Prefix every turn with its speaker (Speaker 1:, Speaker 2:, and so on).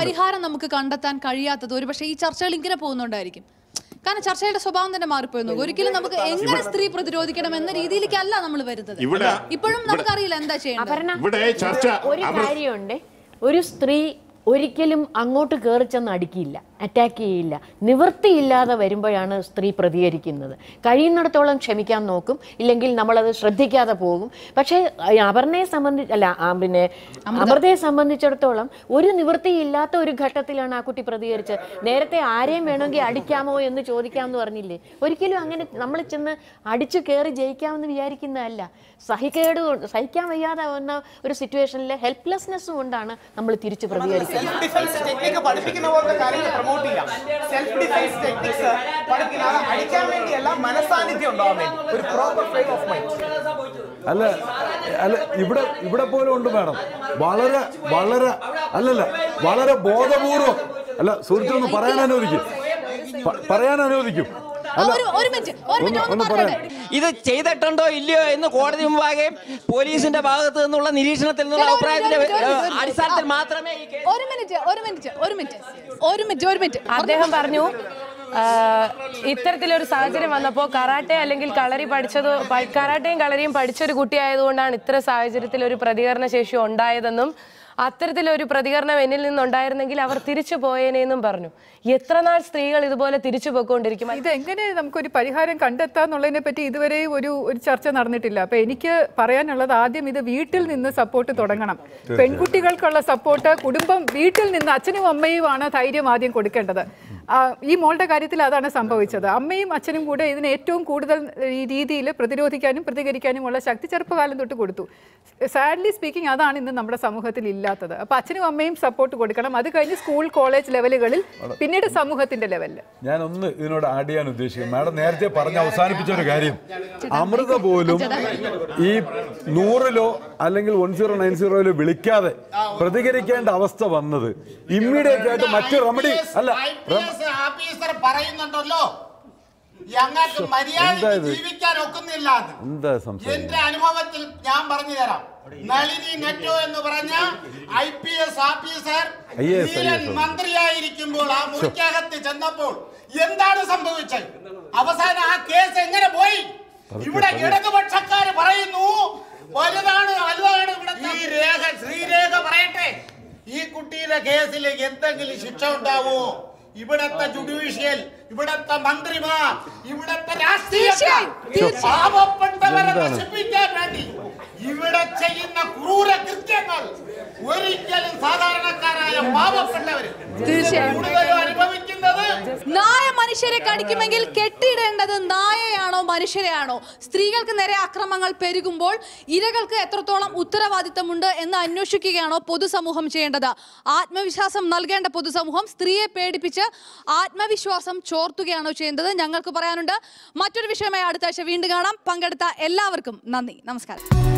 Speaker 1: പരിഹാരം നമുക്ക് കണ്ടെത്താൻ കഴിയാത്തത് ഒരുപക്ഷെ ഈ ചർച്ചകൾ ഇങ്ങനെ പോകുന്നുണ്ടായിരിക്കും. കാരണം ചർച്ചയുടെ സ്വഭാവം തന്നെ മാറിപ്പോയിരുന്നു. ഒരിക്കലും നമുക്ക് എങ്ങനെ സ്ത്രീ പ്രതിരോധിക്കണം എന്ന രീതിയിലേക്കല്ല നമ്മൾ വരുന്നത്. ഇപ്പോഴും നമുക്കറിയില്ല എന്താ ചെയ്യേണ്ടത്.
Speaker 2: ഒരു കാര്യമുണ്ട്, ഒരു സ്ത്രീ ഒരിക്കലും അങ്ങോട്ട് കയറി ചെന്ന് അടിക്കില്ല, അറ്റാക്ക് ചെയ്യില്ല. നിവൃത്തിയില്ലാതെ വരുമ്പോഴാണ് സ്ത്രീ പ്രതികരിക്കുന്നത്. കഴിയുന്നിടത്തോളം ക്ഷമിക്കാൻ നോക്കും, ഇല്ലെങ്കിൽ നമ്മളത് ശ്രദ്ധിക്കാതെ പോകും. പക്ഷേ അപർണയെ അമൃതയെ സംബന്ധിച്ചിടത്തോളം ഒരു നിവൃത്തിയില്ലാത്ത ഒരു ഘട്ടത്തിലാണ് ആ കുട്ടി പ്രതികരിച്ചത്. നേരത്തെ ആരെയും വേണമെങ്കിൽ അടിക്കാമോ എന്ന് ചോദിക്കാമെന്ന് പറഞ്ഞില്ലേ? ഒരിക്കലും അങ്ങനെ നമ്മൾ ചെന്ന് അടിച്ചു കയറി ജയിക്കാമെന്ന് വിചാരിക്കുന്നതല്ല. സഹിക്കാൻ വയ്യാതെ വന്ന ഒരു സിറ്റുവേഷനിലെ ഹെൽപ്ലെസ്നെസ് കൊണ്ടാണ് നമ്മൾ തിരിച്ചു പ്രതികരിക്കുന്നത്.
Speaker 3: അല്ല അല്ല ഇവിടെ പോലും ഉണ്ട് മാഡം. വളരെ വളരെ അല്ലല്ല വളരെ ബോധപൂർവം അല്ല സുഹൃത്തിനൊന്ന് പറയാൻ അനുവദിക്കും.
Speaker 4: ഇത് ചെയ്തിട്ടുണ്ടോ ഇല്ലയോ എന്ന് കോടതി മുമ്പാകെ പോലീസിന്റെ ഭാഗത്ത് നിന്നുള്ള നിരീക്ഷണത്തിൽ നിന്നുള്ള അഭിപ്രായത്തിന്റെ അടിസ്ഥാനത്തിൽ മാത്രമേ
Speaker 5: അദ്ദേഹം പറഞ്ഞു ഇത്തരത്തിലൊരു സാഹചര്യം വന്നപ്പോൾ കരാട്ടെ അല്ലെങ്കിൽ കരാട്ടയും കളരിയും പഠിച്ചൊരു കുട്ടിയായതുകൊണ്ടാണ് ഇത്തരം സാഹചര്യത്തിൽ ഒരു പ്രതികരണ ശേഷി ഉണ്ടായതെന്നും അത്തരത്തിലൊരു പ്രതികരണം എന്നിൽ നിന്നുണ്ടായിരുന്നെങ്കിൽ അവർ തിരിച്ചു പോയേനെന്നും പറഞ്ഞു. എത്ര നാൾ സ്ത്രീകൾ ഇതുപോലെ തിരിച്ചു പോയിക്കൊണ്ടിരിക്കും?
Speaker 6: ഇതെങ്ങനെ നമുക്കൊരു പരിഹാരം കണ്ടെത്താന്നുള്ളതിനെ പറ്റി ഇതുവരെ ഒരു ചർച്ച നടന്നിട്ടില്ല. അപ്പൊ എനിക്ക് പറയാനുള്ളത്, ആദ്യം ഇത് വീട്ടിൽ നിന്ന് സപ്പോർട്ട് തുടങ്ങണം. പെൺകുട്ടികൾക്കുള്ള സപ്പോർട്ട് കുടുംബം വീട്ടിൽ നിന്ന് അച്ഛനും അമ്മയുമാണ് ധൈര്യം ആദ്യം കൊടുക്കേണ്ടത്. ഈ മോളുടെ കാര്യത്തിൽ അതാണ് സംഭവിച്ചത്. അമ്മയും അച്ഛനും കൂടെ ഇതിന് ഏറ്റവും കൂടുതൽ രീതിയിൽ പ്രതിരോധിക്കാനും പ്രതികരിക്കാനുമുള്ള ശക്തി ചെറുപ്പകാലം തൊട്ട് കൊടുത്തു. സാഡ്ലി സ്പീക്കിംഗ് അതാണ് ഇന്ന് നമ്മുടെ സമൂഹത്തിൽ ഇല്ലാത്തത്. അപ്പൊ അച്ഛനും അമ്മയും സപ്പോർട്ട് കൊടുക്കണം. അത് കഴിഞ്ഞ് സ്കൂൾ കോളേജ് ലെവലുകളിൽ, പിന്നീട് സമൂഹത്തിന്റെ ലെവലിൽ.
Speaker 3: ഞാനൊന്ന് ഇതിനോട് ആഡ് ചെയ്യാൻ ഉദ്ദേശിക്കുന്നു. മാഡം നേരത്തെ പറഞ്ഞ് അവസാനിപ്പിച്ച ഒരു കാര്യം, അമൃത പോലും ഈ 100-ലോ അല്ലെങ്കിൽ 1090-ലോ വിളിക്കാതെ പ്രതികരിക്കേണ്ട അവസ്ഥ വന്നത് ഇമ്മീഡിയറ്റ് ആയിട്ട് മറ്റു റെമഡി അല്ല
Speaker 7: പറയുന്നുണ്ടല്ലോ, ഞങ്ങൾക്ക് മര്യാദ ജീവിക്കാൻ ഒക്കുന്നില്ല. എന്റെ അനുഭവത്തിൽ ഞാൻ പറഞ്ഞു തരാം. നളിനി നെറ്റോ എന്ന് പറഞ്ഞ IPS ഓഫീസർ മന്ത്രിയായിരിക്കുമ്പോൾ ആ മുറിക്കകത്ത് ചെന്നപ്പോൾ എന്താണ് സംഭവിച്ചത്? അവസാനം ആ കേസ് എങ്ങനെ പോയി? ഇവിടെ ഇടതുപക്ഷക്കാര് പറയുന്നു വലുതാണ് ഇവിടെ. ശ്രീരേഖ പറയട്ടെ, ഈ കുട്ടിയുടെ കേസിൽ എന്തെങ്കിലും ശിക്ഷ ഉണ്ടാവോ? ഇവിടത്തെ ജുഡീഷ്യൽ, ഇവിടത്തെ മന്ത്രിമാർ, ഇവിടത്തെ രാഷ്ട്രീയക്കാർ പാവപ്പെട്ടവരെ നശിപ്പിക്കാൻ വേണ്ടി ഇവിടെ ചെയ്യുന്ന ക്രൂര കൃത്യങ്ങൾ ഒരിക്കലും സാധാരണക്കാരായ പാവപ്പെട്ടവര് കൂടുതലും അനുഭവിക്കുന്നത്.
Speaker 1: നായ മനുഷ്യരെ കടിക്കുമെങ്കിൽ കെട്ടിയിടേണ്ടത് നായയാണോ മനുഷ്യരെയാണോ? സ്ത്രീകൾക്ക് നേരെ അക്രമങ്ങൾ പെരുകുമ്പോൾ ഇരകൾക്ക് എത്രത്തോളം ഉത്തരവാദിത്തമുണ്ട് എന്ന് അന്വേഷിക്കുകയാണോ പൊതുസമൂഹം ചെയ്യേണ്ടത്? ആത്മവിശ്വാസം നൽകേണ്ട പൊതുസമൂഹം സ്ത്രീയെ പേടിപ്പിച്ച് ആത്മവിശ്വാസം ചോർത്തുകയാണോ ചെയ്യേണ്ടത്? ഞങ്ങൾക്ക് പറയാനുണ്ട്. മറ്റൊരു വിഷയമായി അടുത്ത ആഴ്ച വീണ്ടും കാണാം. പങ്കെടുത്ത എല്ലാവർക്കും നന്ദി, നമസ്കാരം.